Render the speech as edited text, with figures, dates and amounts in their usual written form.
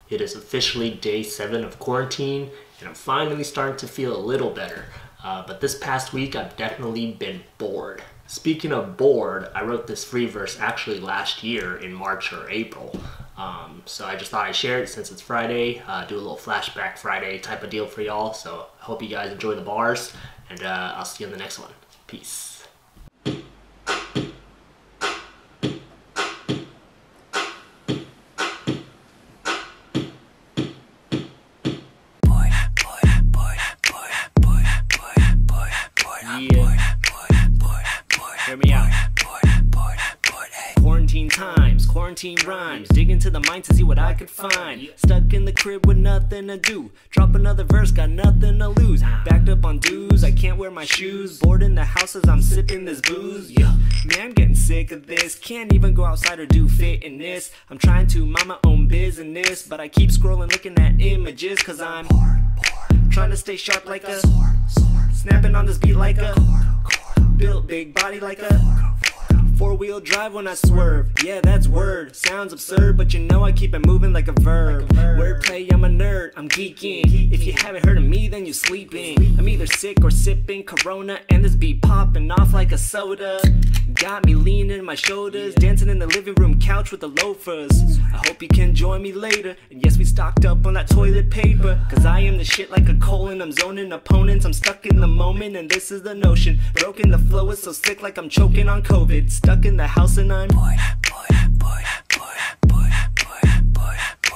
It is officially day 7 of quarantine, and I'm finally starting to feel a little better. But this past week, I've definitely been bored. Speaking of bored, I wrote this Freeverse actually last year in March or April. So I just thought I'd share it since it's Friday, do a little flashback Friday type of deal for y'all. So I hope you guys enjoy the bars, and I'll see you in the next one. Peace. Hear me out. Quarantine times, quarantine rhymes. Dig into the mind to see what I could find. Stuck in the crib with nothing to do. Drop another verse, got nothing to lose. Backed up on dues, I can't wear my shoes. Bored in the house as I'm sipping this booze. Yeah, man, I'm getting sick of this. Can't even go outside or do fitness. I'm trying to mind my own business, but I keep scrolling looking at images, cause I'm trying to stay sharp like a snapping on this beat like a built big body like a 4-wheel drive when I swerve. Yeah, that's word. Sounds absurd, but you know I keep it moving like a verb. Wordplay, I'm a nerd, I'm geekin. If you haven't heard of me, then you sleepin. I'm either sick or sippin' Corona, and this beat popping off like a soda. Got me leaning my shoulders, dancing in the living room couch with the loafers. I hope you can join me later. And yes, we stocked up on that toilet paper, cause I am the shit like a colon. I'm zoning opponents, I'm stuck in the moment, and this is the notion. Broken, the flow is so sick like I'm choking on COVID. Stuck in the house and I'm bored.